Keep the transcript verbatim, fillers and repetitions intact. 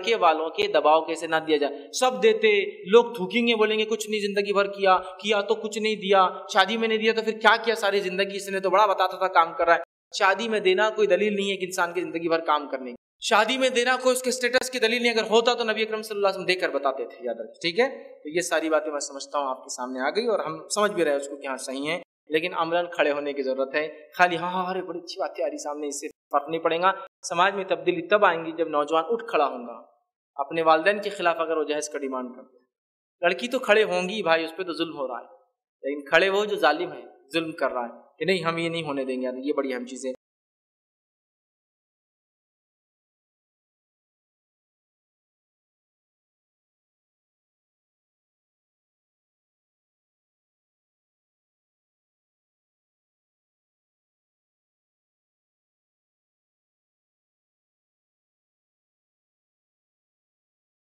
لڑکے والوں کے دباؤ کیسے نہ دیا جائے. سب دیتے, لوگ تھوکیں گے, بولیں گے کچھ نہیں زندگی بھر کیا کیا تو کچھ نہیں دیا, شادی میں نہیں دیا تو پھر کیا کیا ساری زندگی, اس نے تو بڑا بتاتا تھا کام کر رہا ہے. شادی میں دینا کوئی دلیل نہیں ہے کہ انسان کی زندگی بھر کام کرنے کی. شادی میں دینا کوئی اس کے اسٹیٹس کی دلیل نہیں, اگر ہوتا تو نبی اکرم صلی اللہ علیہ وسلم دے کر بتاتے تھے, یاد رکھیں. ٹھیک ہے, تو یہ ساری باتیں میں سمجھتا ہوں آپ کے سامنے آ گئی, اور ہم سمجھ بھی رہے اس کو کہ ہاں صحیح ہے, لیکن عملاً کھڑے ہونے کی ضرورت ہے. خالی ہاں ہاں ارے بڑی اچھی باتیں آ رہی سامنے, اس سے فرق نہیں پڑے گا. سماج میں تبدیلی تب آئیں گی جب نوجوان اٹھ کھڑا ہوں گا اپنے والدین کے خلاف. اگر وہ جہیز کا ڈیمانڈ کرتے ہیں, لڑکی تو کھڑے ہوں گی بھائی, اس پہ تو ظلم ہو رہا ہے, لیکن کھڑے وہ جو ظالم ہے ظلم کر رہا ہے کہ نہیں ہم یہ نہیں ہونے دیں گے, یہ بڑی اہم چیز ہے.